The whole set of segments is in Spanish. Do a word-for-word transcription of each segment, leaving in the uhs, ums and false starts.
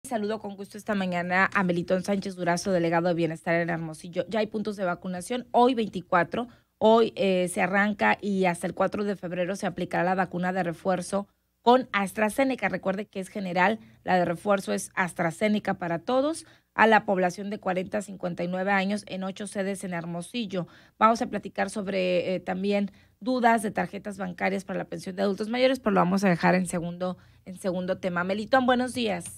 Saludo con gusto esta mañana a Melitón Sánchez Durazo, delegado de Bienestar en Hermosillo. Ya hay puntos de vacunación, hoy veinticuatro, hoy eh, se arranca y hasta el cuatro de febrero se aplicará la vacuna de refuerzo con AstraZeneca. Recuerde que es general, la de refuerzo es AstraZeneca para todos, a la población de cuarenta a cincuenta y nueve años en ocho sedes en Hermosillo. Vamos a platicar sobre eh, también dudas de tarjetas bancarias para la pensión de adultos mayores, pero lo vamos a dejar en segundo, en segundo tema. Melitón, buenos días.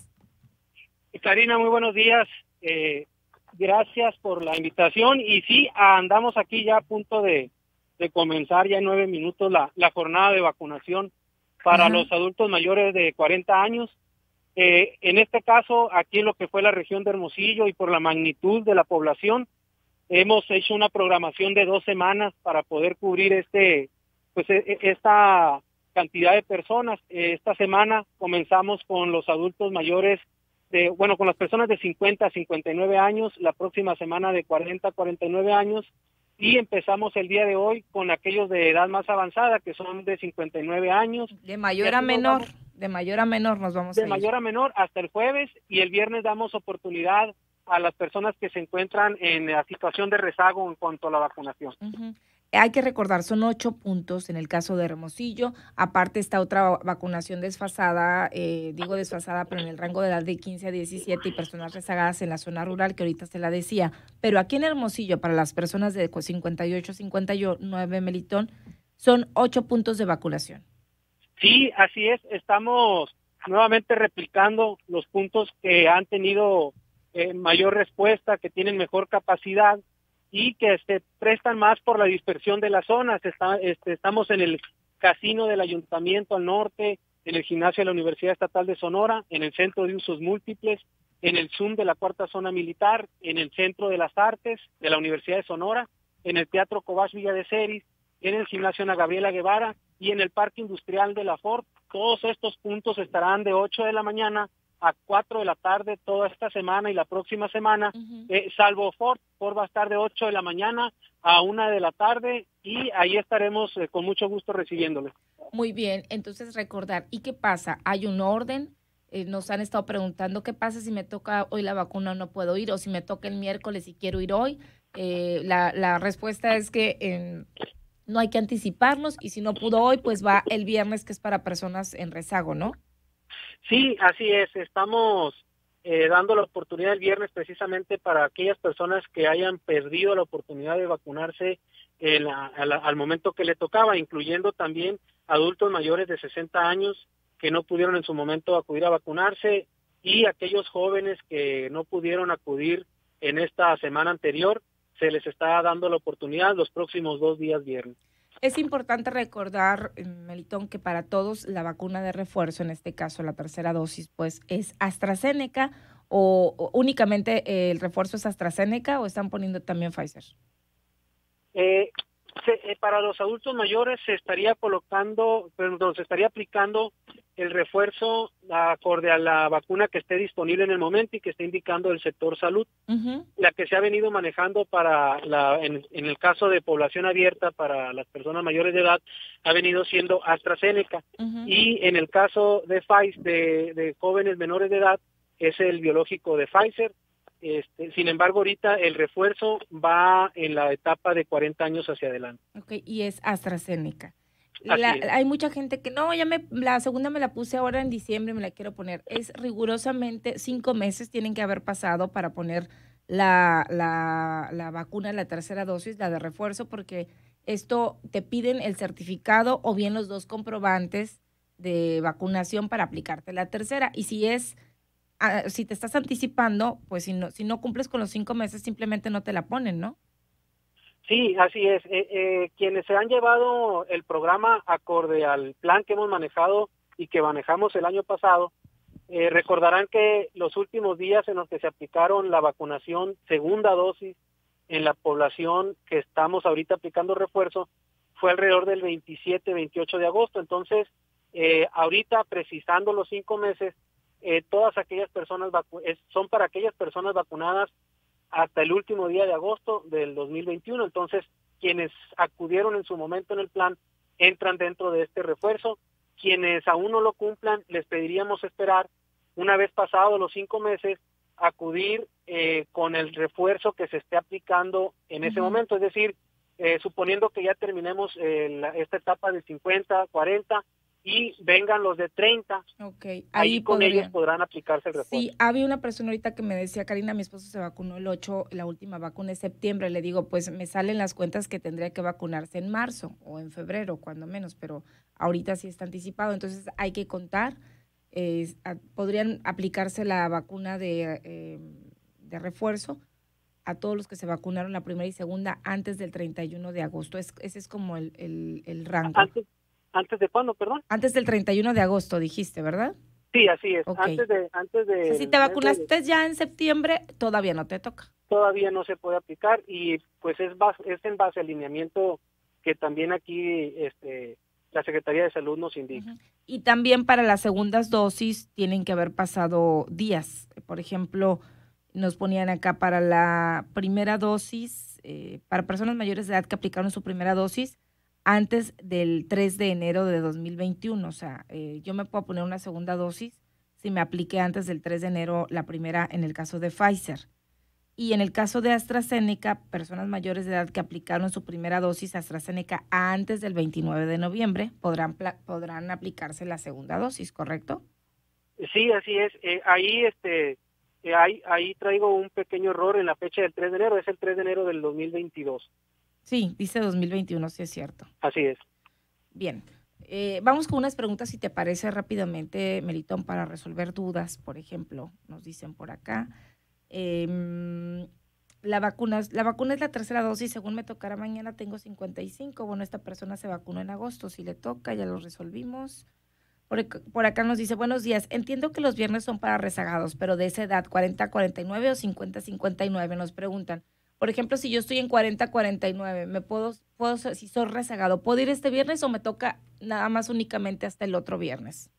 Karina, muy buenos días. Eh, gracias por la invitación. Y sí, andamos aquí ya a punto de, de comenzar ya en nueve minutos la, la jornada de vacunación para Ajá. los adultos mayores de cuarenta años. Eh, en este caso, aquí en lo que fue la región de Hermosillo y por la magnitud de la población, hemos hecho una programación de dos semanas para poder cubrir este, pues esta cantidad de personas. Esta semana comenzamos con los adultos mayores de, bueno, con las personas de cincuenta a cincuenta y nueve años, la próxima semana de cuarenta a cuarenta y nueve años, y empezamos el día de hoy con aquellos de edad más avanzada, que son de cincuenta y nueve años. De mayor a menor, vamos, de mayor a menor nos vamos a ir. De mayor a menor hasta el jueves, y el viernes damos oportunidad a las personas que se encuentran en la situación de rezago en cuanto a la vacunación. Uh-huh. Hay que recordar, son ocho puntos en el caso de Hermosillo, aparte está otra vacunación desfasada, eh, digo desfasada, pero en el rango de edad de quince a diecisiete y personas rezagadas en la zona rural, que ahorita se la decía, pero aquí en Hermosillo, para las personas de cincuenta y ocho a cincuenta y nueve, Melitón, son ocho puntos de vacunación. Sí, así es, estamos nuevamente replicando los puntos que han tenido eh, mayor respuesta, que tienen mejor capacidad, y que se prestan más por la dispersión de las zonas. Está, este, estamos en el casino del Ayuntamiento al norte, en el gimnasio de la Universidad Estatal de Sonora, en el Centro de Usos Múltiples, en el Zoom de la Cuarta Zona Militar, en el Centro de las Artes de la Universidad de Sonora, en el Teatro Cobás Villa de Ceris, en el gimnasio Ana Gabriela Guevara y en el Parque Industrial de la Ford. Todos estos puntos estarán de ocho de la mañana a cuatro de la tarde toda esta semana y la próxima semana, uh-huh. eh, salvo Ford. Ford va a estar de ocho de la mañana a una de la tarde, y ahí estaremos eh, con mucho gusto recibiéndoles. Muy bien, entonces recordar, ¿y qué pasa? ¿Hay un orden? Eh, nos han estado preguntando, ¿qué pasa si me toca hoy la vacuna no puedo ir? O si me toca el miércoles y quiero ir hoy. Eh, la, la respuesta es que eh, no hay que anticiparnos, y si no pudo hoy, pues va el viernes, que es para personas en rezago, ¿no? Sí, así es. Estamos eh, dando la oportunidad el viernes precisamente para aquellas personas que hayan perdido la oportunidad de vacunarse en la, a la, al momento que le tocaba, incluyendo también adultos mayores de sesenta años que no pudieron en su momento acudir a vacunarse, y aquellos jóvenes que no pudieron acudir en esta semana anterior. Se les está dando la oportunidad los próximos dos días viernes. Es importante recordar, Melitón, que para todos la vacuna de refuerzo, en este caso la tercera dosis, pues es AstraZeneca, o, o únicamente eh, el refuerzo es AstraZeneca, o están poniendo también Pfizer. Eh, se, eh, para los adultos mayores se estaría colocando, perdón, se estaría aplicando el refuerzo acorde a la vacuna que esté disponible en el momento y que esté indicando el sector salud. Uh-huh. La que se ha venido manejando para la, en, en el caso de población abierta para las personas mayores de edad, ha venido siendo AstraZeneca. Uh-huh. Y en el caso de Pfizer, de, de jóvenes menores de edad, es el biológico de Pfizer. Este, sin embargo, ahorita el refuerzo va en la etapa de cuarenta años hacia adelante. Okay, y es AstraZeneca. La, hay mucha gente que no, ya me, la segunda me la puse ahora en diciembre, me la quiero poner. Es rigurosamente cinco meses tienen que haber pasado para poner la, la, la vacuna, la tercera dosis, la de refuerzo, porque esto te piden el certificado o bien los dos comprobantes de vacunación para aplicarte la tercera. Y si es, uh, si te estás anticipando, pues si no, si no cumples con los cinco meses, simplemente no te la ponen, ¿no? Sí, así es. Eh, eh, quienes se han llevado el programa acorde al plan que hemos manejado y que manejamos el año pasado, eh, recordarán que los últimos días en los que se aplicaron la vacunación segunda dosis en la población que estamos ahorita aplicando refuerzo fue alrededor del veintisiete, veintiocho de agosto. Entonces, eh, ahorita precisando los cinco meses, eh, todas aquellas personas vacu- es, son para aquellas personas vacunadas hasta el último día de agosto del dos mil veintiuno. Entonces, quienes acudieron en su momento en el plan entran dentro de este refuerzo. Quienes aún no lo cumplan, les pediríamos esperar una vez pasados los cinco meses, acudir eh, con el refuerzo que se esté aplicando en ese Ujú. momento, es decir, eh, suponiendo que ya terminemos eh, la, esta etapa de cincuenta, cuarenta y vengan los de treinta, Okay, ahí ahí con ellos podrían. podrán aplicarse el refuerzo. Sí, había una persona ahorita que me decía, Karina, mi esposo se vacunó el ocho, la última vacuna es septiembre. Le digo, pues me salen las cuentas que tendría que vacunarse en marzo o en febrero, cuando menos, pero ahorita sí está anticipado. Entonces hay que contar, eh, a- podrían aplicarse la vacuna de, eh, de refuerzo a todos los que se vacunaron la primera y segunda antes del treinta y uno de agosto. Es, ese es como el, el, el rango. ¿Antes, antes de cuándo, perdón? Antes del treinta y uno de agosto, dijiste, ¿verdad? Sí, así es. Ok. Antes de antes O sea, si del te mes de vacunaste ya en septiembre, todavía no te toca. todavía no se puede aplicar y pues es bas- es en base al lineamiento que también aquí este la Secretaría de Salud nos indica. Ujú. Y también para las segundas dosis tienen que haber pasado días. Por ejemplo, nos ponían acá para la primera dosis, eh, para personas mayores de edad que aplicaron su primera dosis antes del tres de enero de dos mil veintiuno. O sea, eh, yo me puedo poner una segunda dosis si me apliqué antes del tres de enero la primera en el caso de Pfizer. Y en el caso de AstraZeneca, personas mayores de edad que aplicaron su primera dosis AstraZeneca antes del veintinueve de noviembre podrán, pla- podrán aplicarse la segunda dosis, ¿correcto? Sí, así es. Eh, ahí este eh, ahí, ahí traigo un pequeño error en la fecha del tres de enero, es el tres de enero del dos mil veintidós. Sí, dice dos mil veintiuno, sí es cierto. Así es. Bien, eh, vamos con unas preguntas, si te parece rápidamente, Melitón, para resolver dudas. Por ejemplo, nos dicen por acá, em, la vacuna, es- la vacuna es la tercera dosis, según me tocará mañana tengo cincuenta y cinco. Bueno, esta persona se vacunó en agosto, si le toca, ya lo resolvimos. Por, ac- por acá nos dice, buenos días, entiendo que los viernes son para rezagados, pero de esa edad, cuarenta a cuarenta y nueve o cincuenta a cincuenta y nueve, nos preguntan. Por ejemplo, si yo estoy en cuarenta a cuarenta y nueve, ¿me puedo, puedo, si soy rezagado, puedo ir este viernes o me toca nada más únicamente hasta el otro viernes?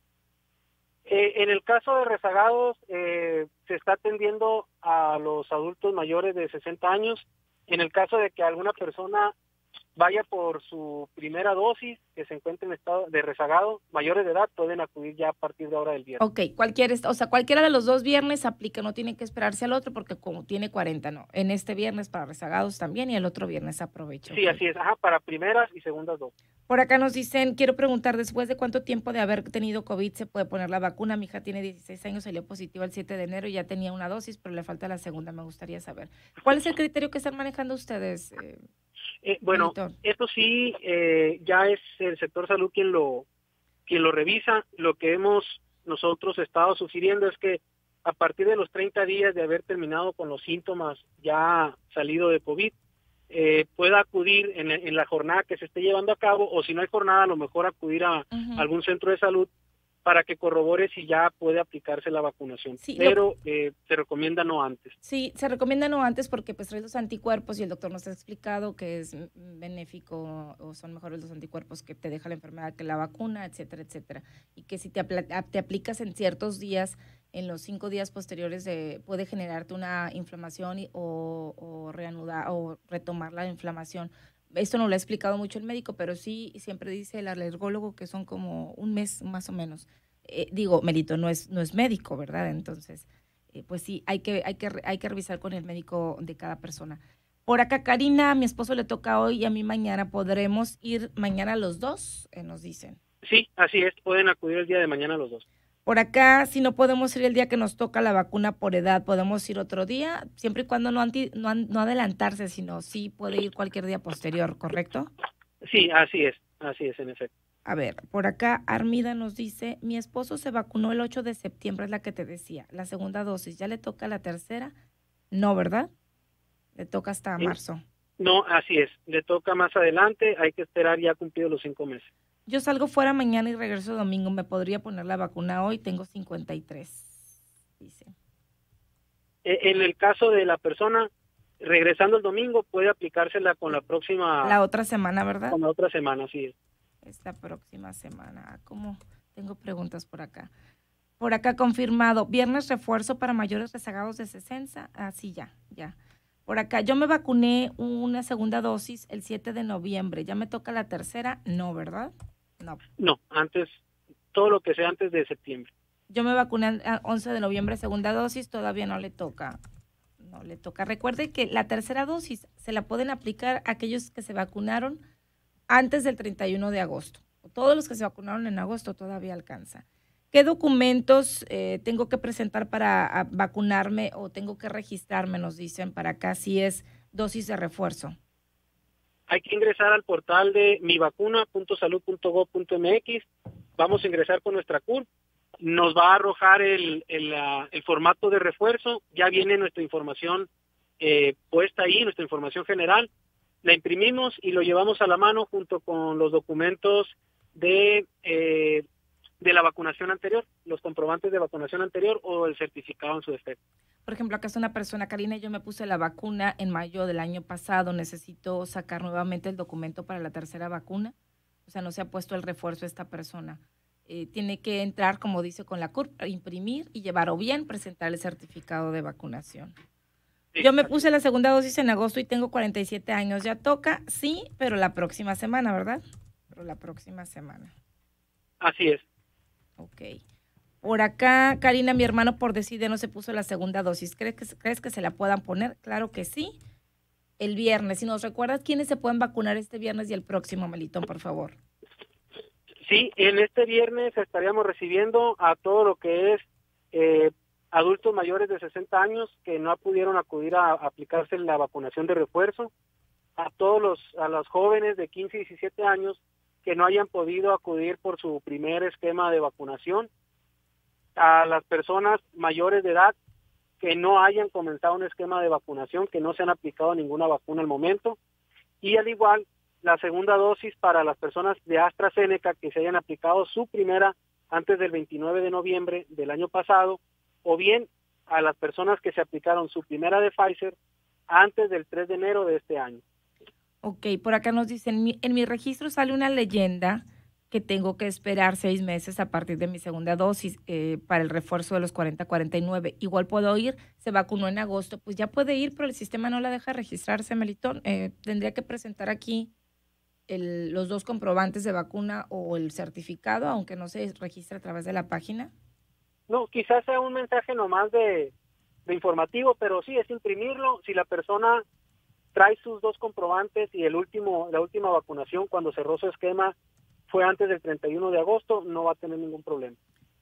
Eh, en el caso de rezagados, eh, se está atendiendo a los adultos mayores de sesenta años. En el caso de que alguna persona vaya por su primera dosis, que se encuentre en estado de rezagado, mayores de edad pueden acudir ya a partir de ahora del viernes. Ok, cualquier, o sea, cualquiera de los dos viernes aplica, no tiene que esperarse al otro porque como tiene cuarenta, no. En este viernes para rezagados también y el otro viernes aprovecho. Sí, Ok. así es, ajá, para primeras y segundas dosis. Por acá nos dicen, quiero preguntar, ¿después de cuánto tiempo de haber tenido COVID se puede poner la vacuna? Mi hija tiene dieciséis años, salió positiva el siete de enero y ya tenía una dosis, pero le falta la segunda. Me gustaría saber. ¿Cuál es el criterio que están manejando ustedes, eh, Eh, bueno, Melitón? esto sí, eh, ya es el sector salud quien lo, quien lo revisa. Lo que hemos nosotros estado sugiriendo es que a partir de los treinta días de haber terminado con los síntomas ya salido de COVID, eh, pueda acudir en, en la jornada que se esté llevando a cabo, o si no hay jornada, a lo mejor acudir a Ujú. algún centro de salud para que corrobore si ya puede aplicarse la vacunación. Sí, lo- Pero eh, se recomienda no antes. Sí, se recomienda no antes porque pues traes los anticuerpos y el doctor nos ha explicado que es mm, benéfico o son mejores los anticuerpos que te deja la enfermedad que la vacuna, etcétera, etcétera. Y que si te, apla- a- te aplicas en ciertos días, en los cinco días posteriores, de, puede generarte una inflamación y- o, o reanudar o retomar la inflamación. Esto no lo ha explicado mucho el médico, pero sí siempre dice el alergólogo que son como un mes más o menos. Eh, digo, Melito, no es, no es médico, ¿verdad? Entonces, eh, pues sí, hay que, hay, que, hay que revisar con el médico de cada persona. Por acá, Karina, a mi esposo le toca hoy y a mí mañana. ¿Podremos ir mañana los dos? Eh, nos dicen. Sí, así es, pueden acudir el día de mañana los dos. Por acá, si no podemos ir el día que nos toca la vacuna por edad, podemos ir otro día, siempre y cuando no, anti, no, no adelantarse, sino sí puede ir cualquier día posterior, ¿correcto? Sí, así es, así es, en efecto. A ver, por acá Armida nos dice, mi esposo se vacunó el ocho de septiembre, es la que te decía, la segunda dosis, ¿ya le toca la tercera? No, ¿verdad? Le toca hasta Eh, marzo. No, así es, le toca más adelante, hay que esperar ya cumplidos los cinco meses. Yo salgo fuera mañana y regreso domingo, ¿me podría poner la vacuna hoy? Tengo cincuenta y tres, dice. Eh, en el caso de la persona, regresando el domingo, puede aplicársela con la próxima, La otra semana, ¿verdad? con la otra semana, así es. Esta próxima semana. ¿Cómo? Tengo preguntas por acá. Por acá confirmado, viernes refuerzo para mayores rezagados de sesenta. Ah, sí, ya, ya. Por acá, yo me vacuné una segunda dosis el siete de noviembre. ¿Ya me toca la tercera? No, ¿verdad? No. No, antes, todo lo que sea antes de septiembre. Yo me vacuné el once de noviembre, segunda dosis, todavía no le toca. No le toca. Recuerde que la tercera dosis se la pueden aplicar a aquellos que se vacunaron antes del treinta y uno de agosto. Todos los que se vacunaron en agosto todavía alcanza. ¿Qué documentos eh, tengo que presentar para a, vacunarme o tengo que registrarme, nos dicen, para acá si es dosis de refuerzo? Hay que ingresar al portal de mi vacuna punto salud punto gob punto eme equis. Vamos a ingresar con nuestra C U R P. Nos va a arrojar el, el, uh, el formato de refuerzo. Ya viene nuestra información eh, puesta ahí, nuestra información general. La imprimimos y lo llevamos a la mano junto con los documentos de, eh, de la vacunación anterior, los comprobantes de vacunación anterior o el certificado en su defecto. Por ejemplo, acá es una persona, Karina, yo me puse la vacuna en mayo del año pasado, necesito sacar nuevamente el documento para la tercera vacuna, o sea, no se ha puesto el refuerzo esta persona. Eh, tiene que entrar, como dice, con la C U R P, imprimir y llevar o bien presentar el certificado de vacunación. Sí, yo me puse la segunda dosis en agosto y tengo cuarenta y siete años, ya toca, sí, pero la próxima semana, ¿verdad? Pero la próxima semana. Así es. Ok. Por acá, Karina, mi hermano por decide no se puso la segunda dosis. ¿Crees que, ¿Crees que se la puedan poner? Claro que sí. El viernes. Si nos recuerdas, ¿quiénes se pueden vacunar este viernes y el próximo, Melitón, por favor? Sí, en este viernes estaríamos recibiendo a todo lo que es eh, adultos mayores de sesenta años que no pudieron acudir a, a aplicarse la vacunación de refuerzo, a todos los, a los jóvenes de quince y diecisiete años que no hayan podido acudir por su primer esquema de vacunación, a las personas mayores de edad que no hayan comenzado un esquema de vacunación, que no se han aplicado ninguna vacuna al momento, y al igual la segunda dosis para las personas de AstraZeneca que se hayan aplicado su primera antes del veintinueve de noviembre del año pasado, o bien a las personas que se aplicaron su primera de Pfizer antes del tres de enero de este año. Ok, por acá nos dicen, en mi, en mi registro sale una leyenda que tengo que esperar seis meses a partir de mi segunda dosis eh, para el refuerzo de los cuarenta a cuarenta y nueve. Igual puedo ir, se vacunó en agosto, pues ya puede ir, pero el sistema no la deja registrarse, Melitón. Eh, tendría que presentar aquí el, los dos comprobantes de vacuna o el certificado, aunque no se registre a través de la página. No, quizás sea un mensaje nomás de, de informativo, pero sí, es imprimirlo. Si la persona trae sus dos comprobantes y el último, la última vacunación cuando cerró su esquema fue antes del treinta y uno de agosto, no va a tener ningún problema.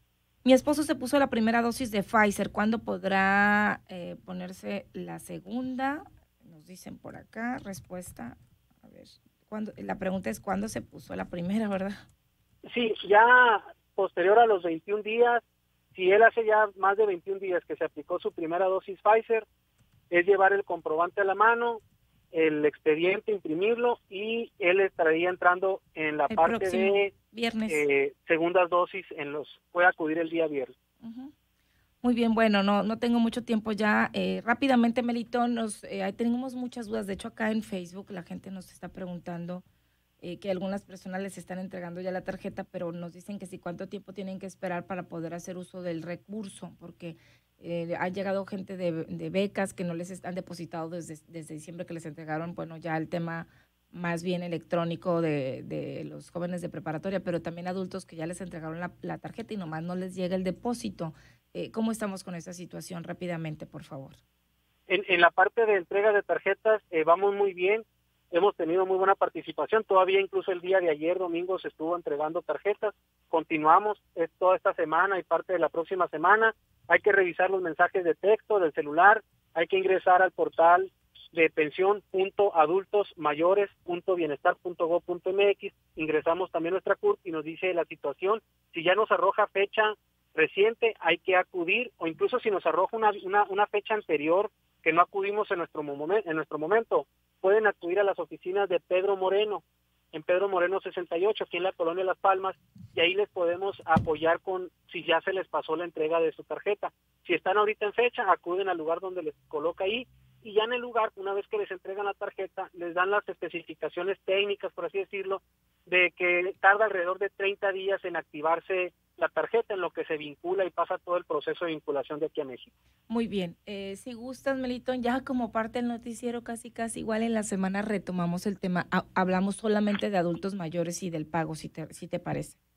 Mi esposo se puso la primera dosis de Pfizer. ¿Cuándo podrá eh, ponerse la segunda? Nos dicen por acá, respuesta. A ver, ¿cuándo? La pregunta es ¿cuándo se puso la primera, verdad? Sí, ya posterior a los veintiún días, si él hace ya más de veintiún días que se aplicó su primera dosis Pfizer, es llevar el comprobante a la mano, el expediente, imprimirlo y él estaría entrando en la el parte de viernes. Eh, segundas dosis en los puede acudir el día viernes. Uh-huh. Muy bien, bueno, no no tengo mucho tiempo ya. Eh, rápidamente, Melitón, nos eh, tenemos muchas dudas. De hecho, acá en Facebook la gente nos está preguntando eh, que algunas personas les están entregando ya la tarjeta, pero nos dicen que si cuánto tiempo tienen que esperar para poder hacer uso del recurso, porque eh, ha llegado gente de, de becas que no les están depositado desde, desde diciembre que les entregaron, bueno, ya el tema más bien electrónico de, de los jóvenes de preparatoria, pero también adultos que ya les entregaron la, la tarjeta y nomás no les llega el depósito. Eh, ¿Cómo estamos con esa situación? Rápidamente, por favor. En, en la parte de entrega de tarjetas eh, vamos muy bien, hemos tenido muy buena participación, todavía incluso el día de ayer, domingo, se estuvo entregando tarjetas, continuamos es toda esta semana y parte de la próxima semana, hay que revisar los mensajes de texto del celular, hay que ingresar al portal de pensión punto adultos mayores punto bienestar punto gob punto eme equis, ingresamos también nuestra C U R P y nos dice la situación, si ya nos arroja fecha reciente hay que acudir, o incluso si nos arroja una, una, una fecha anterior que no acudimos en nuestro, momen, en nuestro momento, pueden acudir a las oficinas de Pedro Moreno, en Pedro Moreno sesenta y ocho, aquí en la Colonia Las Palmas, y ahí les podemos apoyar con si ya se les pasó la entrega de su tarjeta. Si están ahorita en fecha, acuden al lugar donde les coloca ahí, y ya en el lugar, una vez que les entregan la tarjeta, les dan las especificaciones técnicas, por así decirlo, de que tarda alrededor de treinta días en activarse la tarjeta, en lo que se vincula y pasa todo el proceso de vinculación de aquí a México. Muy bien. Eh, si gustas, Melitón, ya como parte del noticiero casi casi igual en la semana retomamos el tema. Ha, hablamos solamente de adultos mayores y del pago, si te, si te parece.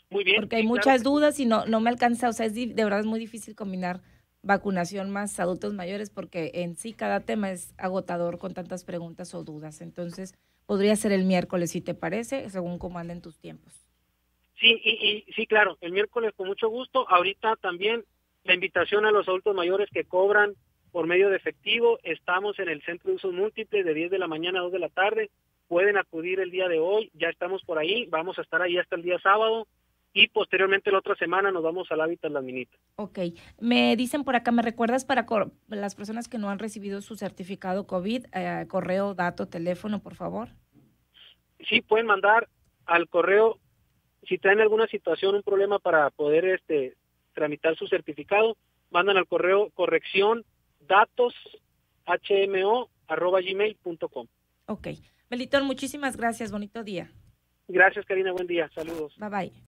Muy bien. Porque hay sí, muchas claro. dudas y no, no me alcanza, o sea, es di- de verdad es muy difícil combinar vacunación más adultos mayores porque en sí cada tema es agotador con tantas preguntas o dudas. Entonces, podría ser el miércoles, si te parece, según cómo anden tus tiempos. Sí, y, y sí, claro, el miércoles con mucho gusto. Ahorita también la invitación a los adultos mayores que cobran por medio de efectivo. Estamos en el Centro de Usos Múltiples de diez de la mañana a dos de la tarde. Pueden acudir el día de hoy, ya estamos por ahí, vamos a estar ahí hasta el día sábado y posteriormente la otra semana nos vamos al Hábitat Las Minitas. Ok, me dicen por acá, ¿me recuerdas para cor- las personas que no han recibido su certificado COVID, eh, correo, dato, teléfono, por favor? Sí, pueden mandar al correo si traen alguna situación, un problema para poder este tramitar su certificado, mandan al correo corrección datos hmo arroba gmail punto com. Ok, Melitón, muchísimas gracias, bonito día. Gracias, Karina, buen día, saludos. Bye bye.